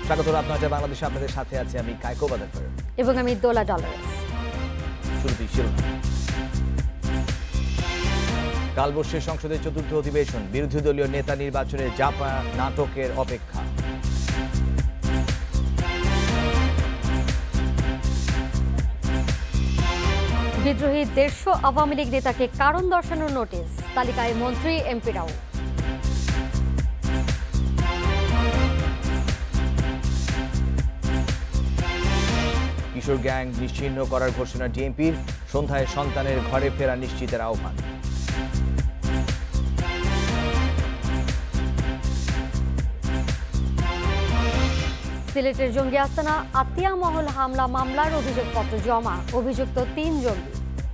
স্বাগত রাত ৯টায় বাংলাদেশে আপনাদের সাথে আছি আমি কায়কো বাদাকর এবং আমি দোলা ডলারেস। শুরুতেই শিরোনাম। কাল বসছে সংসদের চতুর্থ অধিবেশন, বিরোধী দলীয় নেতা নির্বাচনে জাপা নাটকের অপেক্ষা। বিদ্রোহী ১৫০ আওয়ামী লীগ নেতাকে কারণ দর্শানোর নোটিশ, তালিকায় মন্ত্রী এমপিরাও। কিশোর গ্যাং নিশ্চিহ্ন করার ঘোষণা ডিএমপির, সন্ধ্যায় সন্তানের ঘরে ফেরা নিশ্চিতের আহ্বান। সিলেটের জঙ্গি আস্তানা আতিয়া মহল হামলা মামলার অভিযোগপত্র জমা, অভিযুক্ত ৩ জঙ্গি।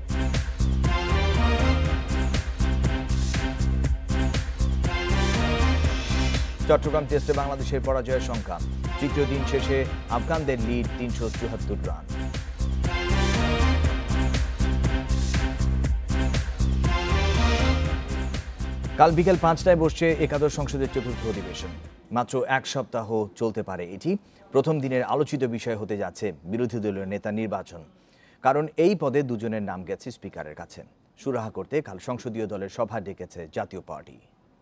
চট্টগ্রাম টেস্টে বাংলাদেশের পরাজয়ের সংখ্যা, তৃতীয় দিন শেষে আফগানদের লিড ৩৭৪ রান। কাল বিকেল ৫টায় বসছে একাদশ সংসদের চতুর্থ অধিবেশন। মাত্র এক সপ্তাহ চলতে পারে এটি। প্রথম দিনের আলোচিত বিষয় হতে যাচ্ছে বিরোধী দলীয় নেতা নির্বাচন, কারণ এই পদে দুজনের নাম গেছে স্পিকারের কাছে। সুরাহা করতে কাল সংসদীয় দলের সভা ডেকেছে জাতীয় পার্টি।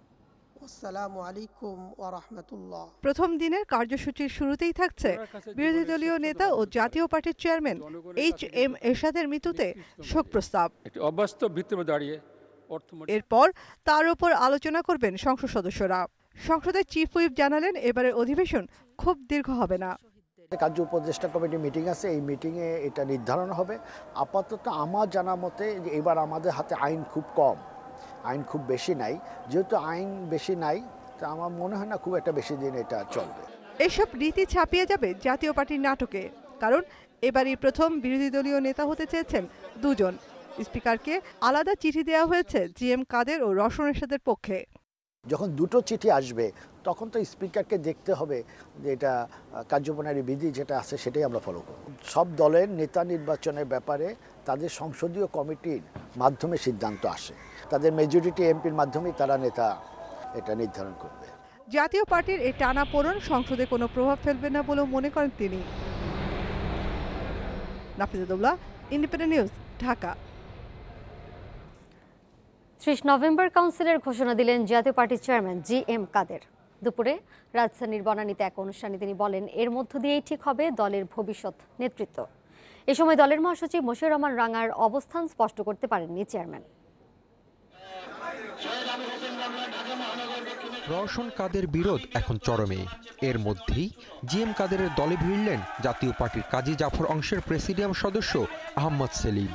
প্রথম দিনের কার্যসূচির শুরুতেই থাকছে বিরোধী দলীয় নেতা ও জাতীয় পার্টির চেয়ারম্যান HM এরশাদের মৃত্যুতে শোক প্রস্তাব। অবাস্তব ভিত্তিতে দাঁড়িয়ে এরপর তার উপর আলোচনা করবেন সংসদ সদস্যরা। সংসদের চিফ হুইপ জানালেন এবারের অধিবেশন খুব দীর্ঘ হবে না। কার্য উপদেষ্টা কমিটি মিটিং আছে, এই মিটিংয়ে এটা নির্ধারণ হবে। আপাতত আমার জানা মতে এবার আমাদের হাতে আইন খুব কম, আইন খুব বেশি নাই। যেহেতু আইন বেশি নাই, তা আমার মনে হয় না খুব একটা বেশি দিন এটা চলবে। এসব রীতি ছাপিয়ে যাবে জাতীয় পার্টির নাটকে, কারণ এবারই প্রথম বিরোধী দলীয় নেতা হতে চেয়েছেন দুজন। স্পিকারকে আলাদা চিঠি দেওয়া হয়েছে GM কাদের ও রওশন এরশাদের পক্ষে। যখন দুটো চিঠি আসবে তখন তো স্পিকারকে দেখতে হবে যে এটা কার্যপ্রণালী বিধি যেটা আছে সেটাই আমরা ফলো করব। সব দলের নেতা নির্বাচনের ব্যাপারে তাদের সংসদীয় কমিটির মাধ্যমে সিদ্ধান্ত আসে, তাদের মেজরিটি এমপির মাধ্যমেই তারা নেতা এটা নির্ধারণ করবে। জাতীয় পার্টির এই টানাপোড়েন সংসদে কোনো প্রভাব ফেলবে না বলেও মনে করেন তিনি। Nafizuddoula, Independent News, Dhaka. ৩০ নভেম্বর কাউন্সিলের ঘোষণা দিলেন জাতীয় পার্টির চেয়ারম্যান GM কাদের। দুপুরে রাজধানীর বনানীতে এক অনুষ্ঠানে তিনি বলেন, এর মধ্য দিয়েই ঠিক হবে দলের ভবিষ্যৎ নেতৃত্ব। এ সময় দলের মহাসচিব মশিউর রহমান রাঙার অবস্থান স্পষ্ট করতে পারেননি চেয়ারম্যান। রওশন কাদের বিরোধ এখন চরমে। এর মধ্যেই GM কাদেরের দলে ভিড়লেন জাতীয় পার্টির কাজী জাফর অংশের প্রেসিডিয়াম সদস্য আহমদ সেলিম।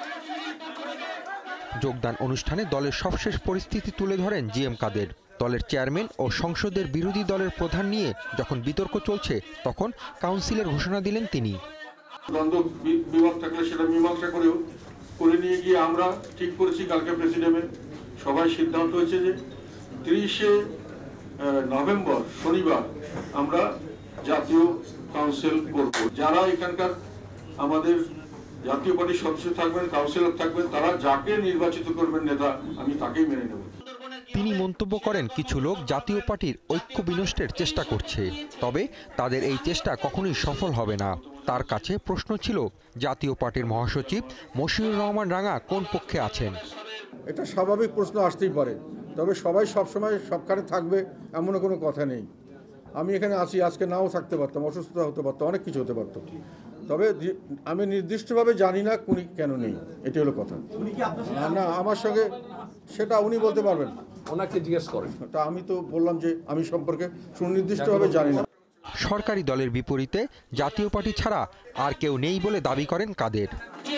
যোগদান অনুষ্ঠানে দলের সবশেষ পরিস্থিতি তুলে ধরেন GM কাদের। দলের চেয়ারম্যান ও সংসদের বিরোধী দলের প্রধান নিয়ে যখন বিতর্ক চলছে, তখন কাউন্সিলের ঘোষণা দিলেন তিনি। দ্বন্দ্ব বিভাগ থাকলে সেটা মীমাংসা করে নিয়ে গিয়ে আমরা ঠিক করেছি কালকে প্রেসিডিয়ামে সবাই সিদ্ধান্ত হয়েছে যে 30শে নভেম্বর শনিবার আমরা জাতীয় কাউন্সিল করব। যারা এখানকার আমাদের জাতীয় পার্টির সদস্য থাকবেন, কাউন্সিলর থাকবেন, তারা যাকে নির্বাচিত করবেন নেতা, আমি তাকেই মেনে নেব। তিনি মন্তব্য করেন, কিছু লোক জাতীয় পার্টির ঐক্য বিনষ্টের চেষ্টা করছে, তবে তাদের এই চেষ্টা কখনোই সফল হবে না। তার কাছে প্রশ্ন ছিল, জাতীয় পার্টির মহাসচিব মশিউর রহমান রাঙা কোন পক্ষে আছেন। এটা স্বাভাবিক প্রশ্ন আসতেই পারে, তবে সবাই সবসময় সবখানে থাকবে এমন কোনো কথা নেই। আমি এখানে আছি, আজকে নাও থাকতে পারতাম, অসুস্থতা হতে পারতো, অনেক কিছু হতে পারতো, তবে আমি নির্দিষ্টভাবে জানি না উনি কেন নেই, এটি হলো কথা। না, আমার সঙ্গে সেটা উনি বলতে পারবেন, ওনাকে জিজ্ঞেস করেন। তা আমি তো বললাম যে আমি সম্পর্কে সুনির্দিষ্টভাবে জানি না। সরকারি দলের বিপরীতে জাতীয় পার্টি ছাড়া আর কেউ নেই বলে দাবি করেন কাদের।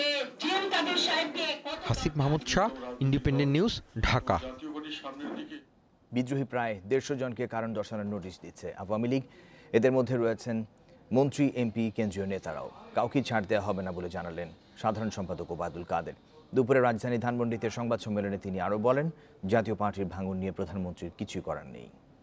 Hasib Mahmud Shah, Independent News, Dhaka. বিদ্রোহী প্রায় ১৫০ জনকে কারণ দর্শানোর নোটিশ দিচ্ছে আওয়ামী লীগ। এদের মধ্যে রয়েছেন মন্ত্রী, এমপি, কেন্দ্রীয় নেতারাও। কাউকে ছাড় দেওয়া হবে না বলে জানালেন সাধারণ সম্পাদক ওবায়দুল কাদের। দুপুরে রাজধানী ধানমন্ডিতে সংবাদ সম্মেলনে তিনি আরও বলেন, জাতীয় পার্টির ভাঙন নিয়ে প্রধানমন্ত্রীর কিছুই করার নেই।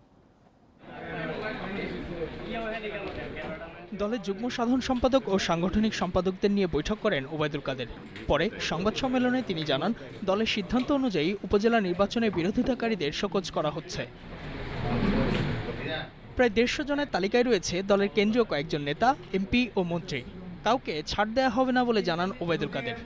দলের যুগ্ম সাধারণ সম্পাদক ও সাংগঠনিক সম্পাদকদের নিয়ে বৈঠক করেন ওবায়দুল কাদের। পরে সংবাদ সম্মেলনে তিনি জানান, দলের সিদ্ধান্ত অনুযায়ী উপজেলা নির্বাচনে বিরোধিতাকারীদের শোকজ করা হচ্ছে। প্রায় 150 জনের তালিকায় রয়েছে দলের কেন্দ্রীয় কয়েকজন নেতা, এমপি ও মন্ত্রী। কাউকে ছাড় দেওয়া হবে না বলে জানান ওবায়দুল কাদের।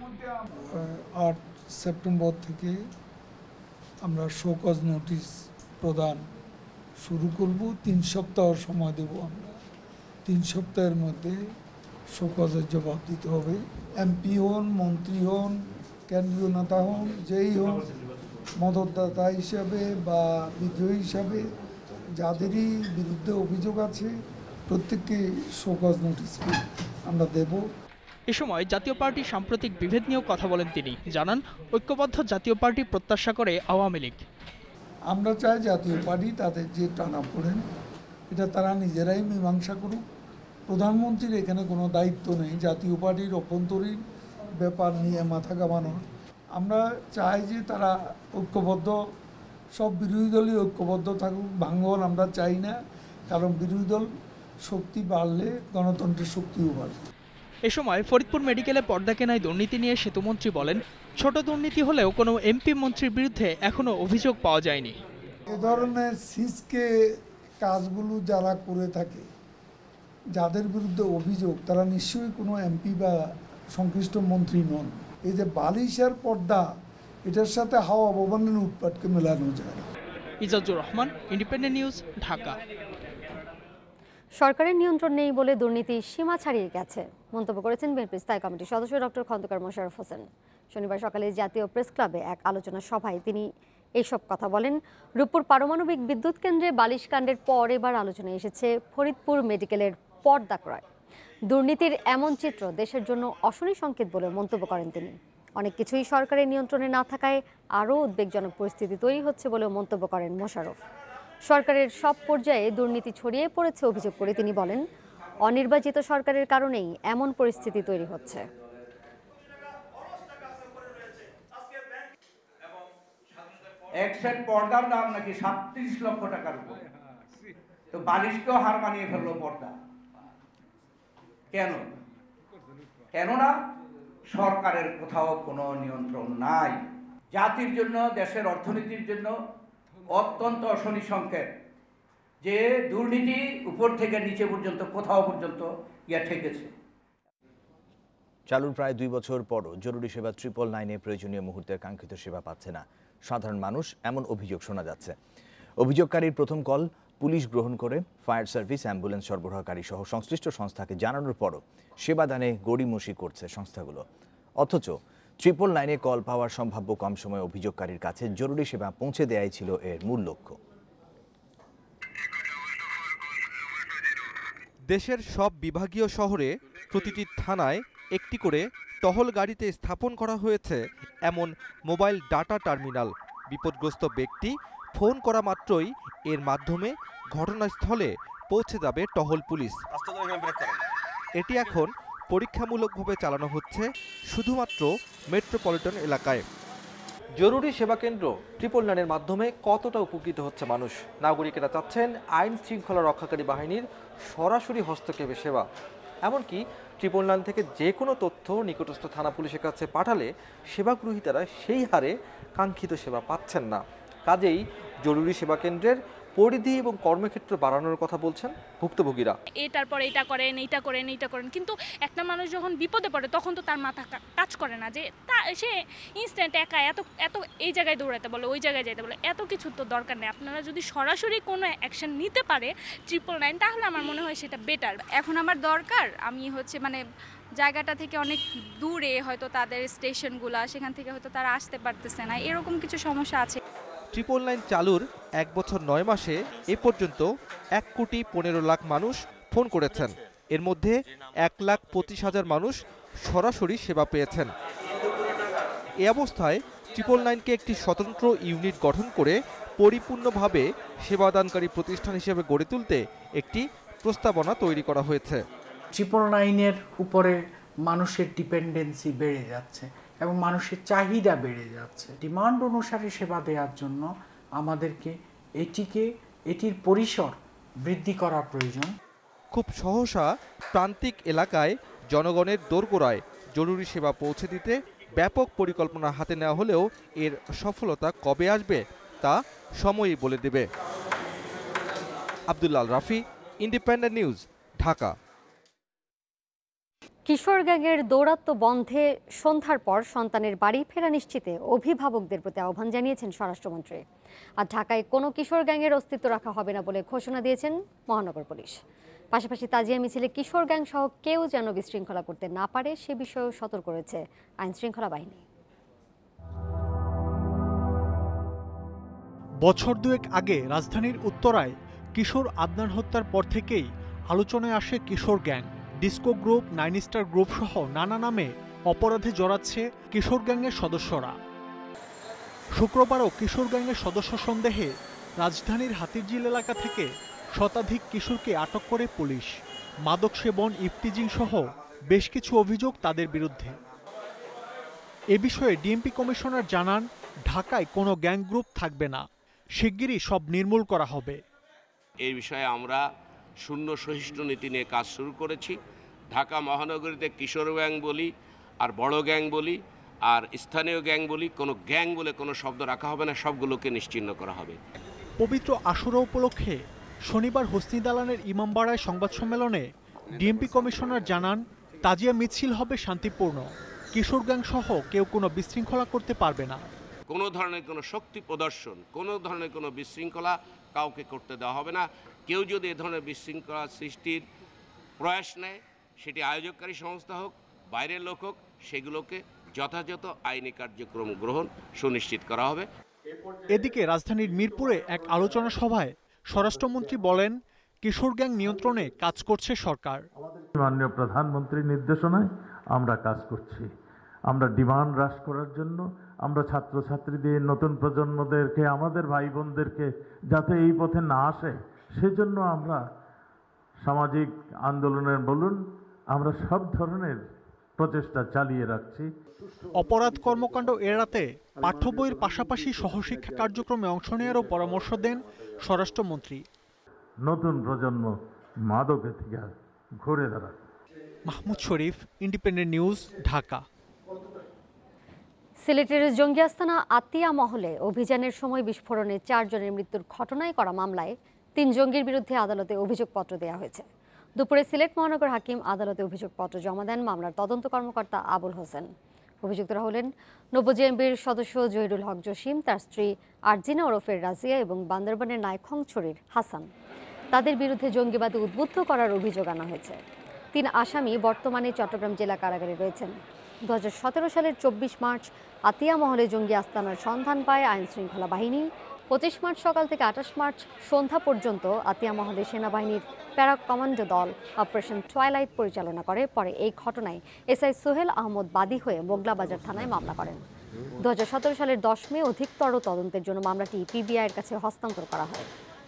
8 সেপ্টেম্বর থেকে আমরা শোকজ নোটিশ প্রদান শুরু করব। 3 সপ্তাহ সময় দেব আমরা। 3 সপ্তাহের মধ্যে শোকজের জবাব দিতে হবে। এমপি হন, মন্ত্রী হন, কেন্দ্রীয় নেতা হন, যেই হন, মদতদাতা হিসাবে বা বিদ্রোহী হিসাবে যাদেরই বিরুদ্ধে অভিযোগ আছে প্রত্যেককে শোকজ নোটিশ আমরা দেব। এ সময় জাতীয় পার্টির সাম্প্রতিক বিভেদ নিয়েও কথা বলেন তিনি। জানান, ঐক্যবদ্ধ জাতীয় পার্টি প্রত্যাশা করে আওয়ামী লীগ। আমরা চাই জাতীয় পার্টি তাদের যে টানাপোড়েন এটা তারা নিজেরাই মীমাংসা করুক। প্রধানমন্ত্রীর এখানে কোনো দায়িত্ব নেই জাতীয় পার্টির অভ্যন্তরীণ ব্যাপার নিয়ে মাথা ঘামানোর। আমরা চাই যে তারা ঐক্যবদ্ধ, সব বিরোধী দলই ঐক্যবদ্ধ থাকুক। ভাঙন আমরা চাই না, কারণ বিরোধী দল শক্তি বাড়লে গণতন্ত্রের শক্তিও বাড়বে। এ সময় ফরিদপুর মেডিকেলে পর্দা কেনায় দুর্নীতি নিয়ে সেতুমন্ত্রী বলেন, ছোট দুর্নীতি হলেও কোনো এমপি মন্ত্রীর বিরুদ্ধে এখনো অভিযোগ পাওয়া যায়নি। এ ধরনের সিসকে কাজগুলো যারা করে থাকে, যাদের বিরুদ্ধে অভিযোগ, তারা নিশ্চয়ই কোনো এমপি বা সংশ্লিষ্ট মন্ত্রী নন। এই যে বালিশের পর্দা, এটার সাথে হাওয়া ভবনের উৎপাটকে মেলানো যায় না। Ijajur Rahman, Independent News, Dhaka. সরকারের নিয়ন্ত্রণ নেই বলে দুর্নীতি সীমা ছাড়িয়ে গেছে মন্তব্য করেছেন বিএনপির স্থায়ী কমিটির সদস্য ডক্টর খন্দকার মোশাররফ হোসেন। শনিবার সকালে জাতীয় প্রেস ক্লাবে এক আলোচনা সভায় তিনি এইসব কথা বলেন। রূপপুর পারমাণবিক বিদ্যুৎ কেন্দ্রে বালিশ কাণ্ডের পর এবার আলোচনায় এসেছে ফরিদপুর মেডিকেলের পর্দা ক্রয়। দুর্নীতির এমন চিত্র দেশের জন্য অশনি সংকেত বলে মন্তব্য করেন তিনি। অনেক কিছুই সরকারের নিয়ন্ত্রণে না থাকায় আরও উদ্বেগজনক পরিস্থিতি তৈরি হচ্ছে বলেও মন্তব্য করেন মোশাররফ। সরকারের সব পর্যায়ে দুর্নীতি ছড়িয়ে পড়েছে অভিযোগ করে তিনি বলেন, অনির্বাচিত সরকারের কারণেই এমন পরিস্থিতি তৈরি হচ্ছে। এক সেট পর্দার দাম নাকি 37 লক্ষ টাকার উপরে, তো বালিশকেও হার মানিয়ে ফেললো পর্দা। কেন? কেননা সরকারের কোথাও কোনো নিয়ন্ত্রণ নাই। জাতির জন্য, দেশের অর্থনীতির জন্য অত্যন্ত অশনি সংকেত যে দুর্নীতি উপর থেকে নিচে পর্যন্ত কোথাও পর্যন্ত ঠেকেছে। চালুর প্রায় 2 বছর পরও জরুরি সেবা 999-এ প্রয়োজনীয় মুহূর্তের কাঙ্ক্ষিত সেবা পাচ্ছে না সাধারণ মানুষ, এমন অভিযোগ শোনা যাচ্ছে। অভিযোগকারীর প্রথম কল পুলিশ গ্রহণ করে ফায়ার সার্ভিস, অ্যাম্বুলেন্স সরবরাহকারী সহ সংশ্লিষ্ট সংস্থাকে জানানোর পরও সেবাদানে গড়িমসি করছে সংস্থাগুলো। অথচ 999-এ কল পাওয়ার সম্ভাব্য কম সময়ে অভিযোগকারীর কাছে জরুরি সেবা পৌঁছে দেওয়াই ছিল এর মূল লক্ষ্য। দেশের সব বিভাগীয় শহরে প্রতিটি থানায় একটি করে টহল গাড়িতে স্থাপন করা হয়েছে এমন মোবাইল ডাটা টার্মিনাল। বিপদগ্রস্ত ব্যক্তি ফোন করা মাত্রই এর মাধ্যমে ঘটনাস্থলে পৌঁছে যাবে টহল পুলিশ। এটি এখন পরীক্ষামূলকভাবে চালানো হচ্ছে শুধুমাত্র মেট্রোপলিটন এলাকায়। জরুরি সেবা কেন্দ্র 999-এর মাধ্যমে কতটা উপকৃত হচ্ছে মানুষ? নাগরিকেরা চাচ্ছেন আইন শৃঙ্খলা রক্ষাকারী বাহিনীর সরাসরি হস্তক্ষেপের সেবা। এমনকি 999 থেকে যে কোনো তথ্য নিকটস্থ থানা পুলিশের কাছে পাঠালে সেবা গ্রহীতারা সেই হারে কাঙ্ক্ষিত সেবা পাচ্ছেন না। কাজেই জরুরি সেবা কেন্দ্রের পরিধি এবং কর্মক্ষেত্র বাড়ানোর কথা বলছেন ভুক্তভোগীরা। এটার পরে এটা করেন, এইটা করেন, এইটা করেন, কিন্তু একটা মানুষ যখন বিপদে পড়ে তখন তো তার মাথা কাজ করে না যে সে ইনস্ট্যান্ট একা এত এই জায়গায় দৌড়াতে বলে, ওই জায়গায় যেতে বলে, এত কিছু তো দরকার নেই। আপনারা যদি সরাসরি কোনো অ্যাকশন নিতে পারে 999, তাহলে আমার মনে হয় সেটা বেটার। এখন আমার দরকার, আমি মানে জায়গাটা থেকে অনেক দূরে, হয়তো তাদের স্টেশনগুলা, সেখান থেকে হয়তো তারা আসতে পারতেছে না, এরকম কিছু সমস্যা আছে। 999 চালুর 1 বছর 9 মাসে এ পর্যন্ত 1,15,00,000 মানুষ ফোন করেছেন। এর মধ্যে 1,25,000 মানুষ সরাসরি সেবা পেয়েছেন। এ অবস্থায় 999-কে একটি স্বতন্ত্র ইউনিট গঠন করে পরিপূর্ণভাবে সেবাদানকারী প্রতিষ্ঠান হিসেবে গড়ে তুলতে একটি প্রস্তাবনা তৈরি করা হয়েছে। 999-এর উপরে মানুষের ডিপেন্ডেন্সি বেড়ে যাচ্ছে এবং মানুষের চাহিদা বেড়ে যাচ্ছে। ডিমান্ড অনুসারে সেবা দেওয়ার জন্য আমাদেরকে এটির পরিসর বৃদ্ধি করা প্রয়োজন। খুব সহসা প্রান্তিক এলাকায় জনগণের দোরগোড়ায় জরুরি সেবা পৌঁছে দিতে ব্যাপক পরিকল্পনা হাতে নেওয়া হলেও এর সফলতা কবে আসবে তা সময়ই বলে দেবে। Abdullal Rafi, Independent News, Dhaka. কিশোর গ্যাংয়ের দৌরাত্ম্য বন্ধে সন্ধ্যার পর সন্তানের বাড়ি ফেরা নিশ্চিতে অভিভাবকদের প্রতি আহ্বান জানিয়েছেন স্বরাষ্ট্রমন্ত্রী। আর ঢাকায় কোনো কিশোর গ্যাংয়ের অস্তিত্ব রাখা হবে না বলে ঘোষণা দিয়েছেন মহানগর পুলিশ। পাশাপাশি তাজিয়া মিছিলে কিশোর গ্যাং সহ কেউ যেন বিশৃঙ্খলা করতে না পারে সে বিষয়েও সতর্ক করেছে আইনশৃঙ্খলা বাহিনী। বছর দুয়েক আগে রাজধানীর উত্তরায় কিশোর আদনান হত্যার পর থেকেই আলোচনায় আসে কিশোর gang. Disco group, 9 star group সহ নানা নামে অপরাধে জড়াচ্ছে কিশোর গ্যাংয়ের সদস্যরা। শুক্রবারও কিশোর গ্যাংয়ের সদস্য সন্দেহে রাজধানীর হাতিরঝিল এলাকা থেকে শতাধিক কিশোরকে আটক করে পুলিশ। মাদক সেবন, ইফটিজিং সহ বেশ কিছু অভিযোগ তাদের বিরুদ্ধে। এ বিষয়ে ডিএমপি কমিশনার জানান, ঢাকায় কোনো গ্যাং গ্রুপ থাকবে না, শিগগিরই সব নির্মূল করা হবে। এই বিষয়ে আমরা শূন্য সহিষ্ণু নীতি নিয়ে কাজ শুরু করেছি। ঢাকা মহানগরীতে কিশোর গ্যাং বলি আর বড় গ্যাং বলি আর স্থানীয় গ্যাং বলি, কোনো গ্যাং বলে কোনো শব্দ রাখা হবে না, সবগুলোকে নিশ্চিহ্ন করা হবে। পবিত্র আশুরা উপলক্ষে শনিবার হোসনি দালানের ইমামবাড়ায় সংবাদ সম্মেলনে ডিএমপি কমিশনার জানান, তাজিয়া মিছিল হবে শান্তিপূর্ণ, কিশোর গ্যাং সহ কেউ কোনো বিশৃঙ্খলা করতে পারবে না। কোনো ধরনের কোনো শক্তি প্রদর্শন, কোনো ধরনের কোনো বিশৃঙ্খলা কাউকে করতে দেওয়া হবে না। কেউ যদি এ ধরনের বিশৃঙ্খলা সৃষ্টির প্রয়াস নেয়, সেটি আয়োজককারী সংস্থা হোক, বাইরের লোক হোক, সেগুলোকে যথাযথ আইনি কার্যক্রম গ্রহণ সুনিশ্চিত করা হবে। এদিকে রাজধানীর মিরপুরে এক আলোচনা সভায় স্বরাষ্ট্রমন্ত্রী বলেন, কিশোর গ্যাং নিয়ন্ত্রণে কাজ করছে সরকার। মাননীয় প্রধানমন্ত্রীর নির্দেশনায় আমরা কাজ করছি। আমরা ডিমান্ড হ্রাস করার জন্য, আমরা ছাত্রছাত্রীদের, নতুন প্রজন্মদেরকে, আমাদের ভাই বোনদেরকে যাতে এই পথে না আসে, সেজন্য আমরা সামাজিক আন্দোলনের বলুন, আমরা সব ধরনের প্রচেষ্টা চালিয়ে রাখছি। অপরাধ কর্মকাণ্ড এড়াতে পাঠ্য বইয়ের পাশাপাশি সহশিক্ষা কার্যক্রমে অংশ নেওয়ারও পরামর্শ দেন স্বরাষ্ট্রমন্ত্রী। নতুন প্রজন্ম মাদকের থেকে ঘুরে দাঁড়াক। Mahmud Sharif, Independent News, Dhaka. সিলেটের জঙ্গি আস্তানা আতিয়া মহলে অভিযানের সময় বিস্ফোরণে 4 জনের মৃত্যুর ঘটনায় করা মামলায় 3 জঙ্গির বিরুদ্ধে আদালতে অভিযোগপত্র দেওয়া হয়েছে। দুপুরে সিলেট মহানগর হাকিম আদালতে অভিযোগপত্র জমা দেন মামলার তদন্ত কর্মকর্তা আবুল হোসেন। অভিযুক্তরা হলেন নবজেএমবির সদস্য জহিরুল হক জসিম, তার স্ত্রী আরজিনা ওরফের রাজিয়া এবং বান্দরবানের নাইখংছড়ির হাসান। তাদের বিরুদ্ধে জঙ্গিবাদে উদ্বুদ্ধ করার অভিযোগ আনা হয়েছে। 3 আসামি বর্তমানে চট্টগ্রাম জেলা কারাগারে রয়েছেন। 2017 সালের 24 মার্চ আতিয়া মহলে জঙ্গি আস্তানার সন্ধান পায় আইনশৃঙ্খলা বাহিনী। 25 মার্চ সকাল থেকে 28 মার্চ সন্ধ্যা পর্যন্ত আতিয়া মহলে সেনাবাহিনীর প্যারা কমান্ডো দল অপারেশন টুয়াইলাইট পরিচালনা করে। পরে এই ঘটনায় এসআই সোহেল আহমদ বাদী হয়ে মোগলাবাজার থানায় মামলা করেন। 2017 সালের 10 মে অধিকতর তদন্তের জন্য মামলাটি পিবিআইয়ের কাছে হস্তান্তর করা হয়।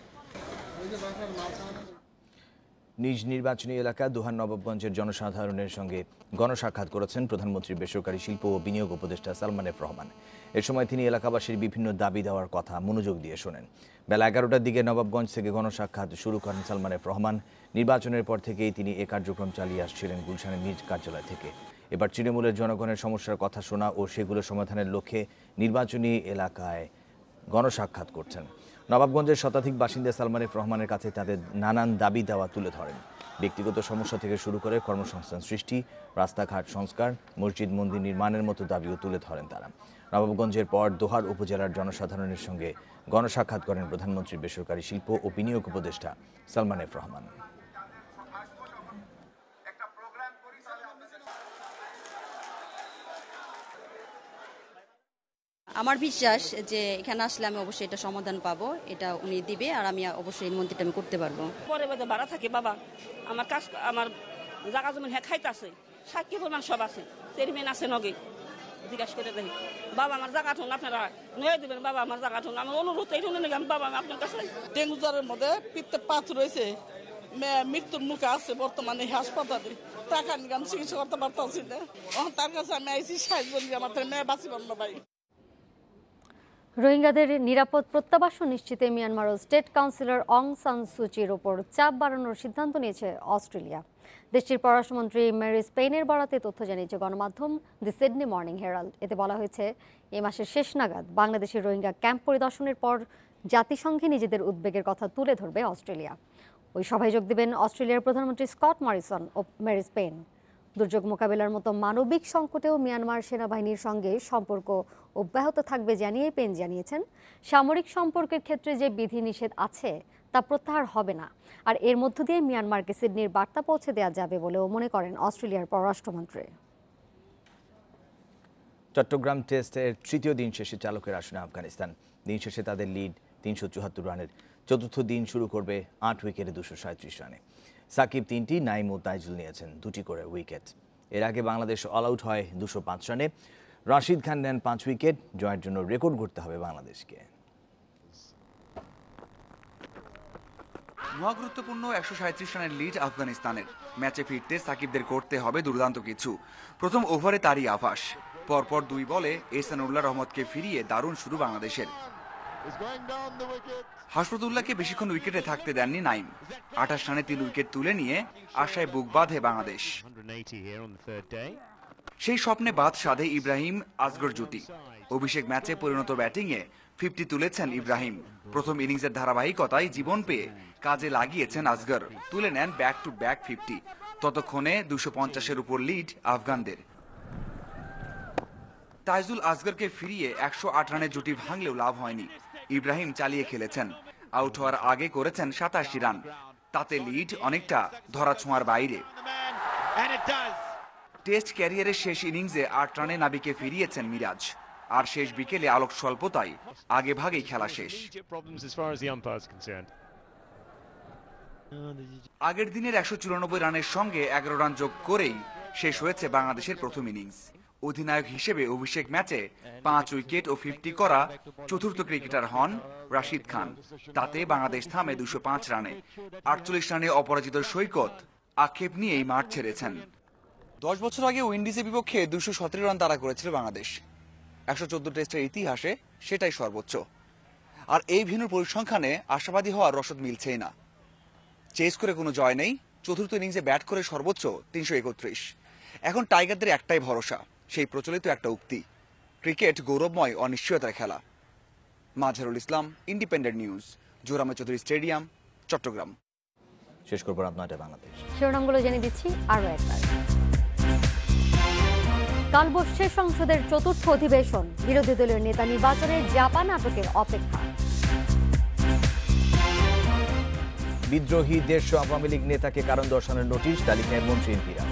নিজ নির্বাচনী এলাকা দোহার নবাবগঞ্জের জনসাধারণের সঙ্গে গণসাক্ষাৎ করেছেন প্রধানমন্ত্রীর বেসরকারি শিল্প ও বিনিয়োগ উপদেষ্টা সালমান এফ রহমান। এ সময় তিনি এলাকাবাসীর বিভিন্ন দাবি দেওয়ার কথা মনোযোগ দিয়ে শোনেন। বেলা 11টার দিকে নবাবগঞ্জ থেকে গণসাক্ষাৎ শুরু করেন সালমান এফ রহমান। নির্বাচনের পর থেকেই তিনি এ কার্যক্রম চালিয়ে আসছিলেন গুলশানের নিজ কার্যালয় থেকে। এবার তৃণমূলের জনগণের সমস্যার কথা শোনা ও সেগুলো সমাধানের লক্ষ্যে নির্বাচনী এলাকায় গণসাক্ষাৎ করছেন। নবাবগঞ্জের শতাধিক বাসিন্দা সালমান এফ রহমানের কাছে তাদের নানান দাবি দেওয়া তুলে ধরেন। ব্যক্তিগত সমস্যা থেকে শুরু করে কর্মসংস্থান সৃষ্টি, রাস্তাঘাট সংস্কার, মসজিদ মন্দির নির্মাণের মতো দাবিও তুলে ধরেন তারা। নবাবগঞ্জের পর দোহার উপজেলার জনসাধারণের সঙ্গে গণসাক্ষাৎ করেন প্রধানমন্ত্রীর বেসরকারি শিল্প ও বিনিয়োগ উপদেষ্টা সালমান এফ রহমান। আমার বিশ্বাস যে এখানে আসলে আমি অবশ্যই এটা সমাধান পাবো, এটা উনি দিবে আর আমি অবশ্যই এই মন্দিরটা আমি করতে পারবো। পরে বাদে ভাড়া থাকে বাবা, আমার কাজ, আমার জায়গা জমি হ্যাঁ খাইতে আছে, সাক্ষী প্রমাণ সব আছে, চেয়ারম্যান আছে নগে, জিজ্ঞাসা করে দেখি বাবা আমার জায়গা ঠুন আপনারা নয় দিবেন, বাবা আমার জায়গা ঠুন, আমার অনুরোধ এই ঠুনে নাকি বাবা আমি আপনার কাছে। ডেঙ্গু জ্বরের মধ্যে পিত্তে পাথ রয়েছে, মৃত্যুর মুখে আছে বর্তমানে হাসপাতালে, টাকা নিলাম চিকিৎসা করতে পারতাছি না, তার কাছে আমি আইসি 60 জন আমার মেয়ে বাঁচিবার না ভাই। রোহিঙ্গাদের নিরাপদ প্রত্যাবাসন নিশ্চিতে Myanmar state councillor Aung San সুচির ওপর চাপ বাড়ানোর সিদ্ধান্ত নিয়েছে অস্ট্রেলিয়া। দেশটির পররাষ্ট্রমন্ত্রী মেরি স্পেনের বরাতে তথ্য জানিয়েছে গণমাধ্যম দি সিডনি মর্নিং হেরাল্ড। এতে বলা হয়েছে, এ মাসের শেষ নাগাদ বাংলাদেশের রোহিঙ্গা ক্যাম্প পরিদর্শনের পর জাতিসংঘে নিজেদের উদ্বেগের কথা তুলে ধরবে অস্ট্রেলিয়া। ওই সভায় যোগ দেবেন অস্ট্রেলিয়ার প্রধানমন্ত্রী স্কট মরিসন ও মেরি স্পেন। দুর্যোগ মোকাবেলার মতো মানবিক সংকটেও মিয়ানমার সেনাবাহিনীর সঙ্গে সম্পর্ক অব্যাহত থাকবে জানিয়ে পেন জানিয়েছেন, সামরিক সম্পর্কের ক্ষেত্রে যে বিধিনিষেধ আছে তা প্রত্যাহার হবে না, আর এর মধ্য দিয়ে মিয়ানমারকে সিডনির বার্তা পৌঁছে দেওয়া যাবে বলেও মনে করেন অস্ট্রেলিয়ার পররাষ্ট্রমন্ত্রী। চট্টগ্রাম টেস্টের তৃতীয় দিন শেষে চালকের আসনে আফগানিস্তান। দিন শেষে তাদের লিড ৩৭৪ রানের। চতুর্থ দিন শুরু করবে ৮ উইকেটে ২৩৭ রানে। সাকিব ৩টি, নাইম ও তাইজুল নিয়েছেন 2টি করে উইকেট। এর আগে বাংলাদেশ অল আউট হয় ২০৫ রানে। রাশিদ খান নেন 5 উইকেট। জয়ের জন্য রেকর্ড গড়তে হবে বাংলাদেশকে। মহা গুরুত্বপূর্ণ ১৩৭ রানের লিড আফগানিস্তানের। ম্যাচে ফিরতে সাকিবদের করতে হবে দুর্দান্ত কিছু। প্রথম ওভারে তারই আভাস, পরপর 2 বলে এহসানুল্লাহ রহমতকে ফিরিয়ে দারুণ শুরু বাংলাদেশের। হাসপাতুল্লাহকে বেশিক্ষণ উইকেটে থাকতে দেননি নাইম। ২৮ রানে 3 উইকেট তুলে নিয়ে আশায় বুক বাঁধে বাংলাদেশ। সেই স্বপ্নে বাদ সাধে ইব্রাহিম আসগর জুটি। অভিষেক ম্যাচে পরিণত ব্যাটিংয়ে 50 তুলেছেন ইব্রাহিম। প্রথম ইনিংসের ধারাবাহিকতায় জীবন পেয়ে কাজে লাগিয়েছেন আসগর, তুলে নেন ব্যাক টু ব্যাক 50। ততক্ষণে 250-এর উপর লিড আফগানদের। তাইজুল আসগরকে ফিরিয়ে 108 রানের জুটি ভাঙলেও লাভ হয়নি। ইব্রাহিম চালিয়ে খেলেছেন, আউট হওয়ার আগে করেছেন 87 রান। তাতে লিড অনেকটা ধরাছোঁয়ার বাইরে। টেস্ট ক্যারিয়ারের শেষ ইনিংসে 8 রানে নাবিকে ফিরিয়েছেন মিরাজ। আর শেষ বিকেলে আলোক স্বল্পতায় আগে ভাগেই খেলা শেষ। আগের দিনের 194 রানের সঙ্গে 11 রান যোগ করেই শেষ হয়েছে বাংলাদেশের প্রথম ইনিংস। অধিনায়ক হিসেবে অভিষেক ম্যাচে 5 উইকেট ও 50 করা চতুর্থ ক্রিকেটার হন রাশিদ খান। তাতে বাংলাদেশ থামে 205 রানে। 48 রানে অপরাজিত সৈকত আক্ষেপ নিয়েই মাঠ ছেড়েছেন। 10 বছর আগে উইন্ডিজের বিপক্ষে 217 রান তাড়া করেছিল বাংলাদেশ। 114 টেস্টের ইতিহাসে সেটাই সর্বোচ্চ। আর এই ভেন্যুর পরিসংখ্যানে আশাবাদী হওয়ার রসদ মিলছেই না। চেস করে কোনো জয় নেই। চতুর্থ ইনিংসে ব্যাট করে সর্বোচ্চ 331। এখন টাইগারদের একটাই ভরসা, সেই প্রচলিত একটা উক্তি, ক্রিকেট গৌরবময় অনিশ্চয়তার খেলা। মাজহারুল ইসলাম, ইন্ডিপেন্ডেন্ট নিউজ, জোরামে চৌধুরী স্টেডিয়াম, চট্টগ্রাম। শেষ করব রাত 9টায় বাংলাদেশ। শিরোনামগুলো জানিয়ে দিচ্ছি আরও একবার। কাল বসছে সংসদের চতুর্থ অধিবেশন। বিরোধী দলীয় নেতা নির্বাচনে জাপান আটকের অপেক্ষা। বিদ্রোহী 150 আওয়ামী লীগ নেতাকে কারণ দর্শানোর নোটিশ, তালিকায় মন্ত্রী এমপিরা।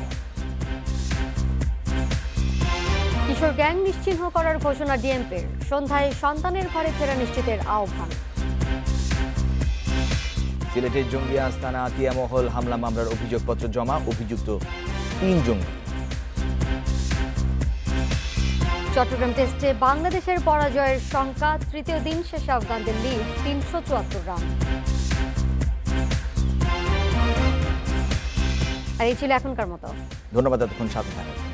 কিশোর গ্যাং নিশ্চিহ্ন করার ঘোষণা ডিএমপির। সন্ধ্যায় সন্তানের ঘরে ফেরা নিশ্চিতের আহ্বান। সিলেটের জঙ্গি আস্তানা আতিয়া মহল হামলা মামলার অভিযোগপত্র জমা, অভিযুক্ত 3 জঙ্গি। চট্টগ্রাম টেস্টে বাংলাদেশের পরাজয়ের শঙ্কা। তৃতীয় দিন শেষে আফগানদের লিড 374 রান। আর এই ছিল এখনকার মতো। ধন্যবাদ এতক্ষণ সাথে থাকার।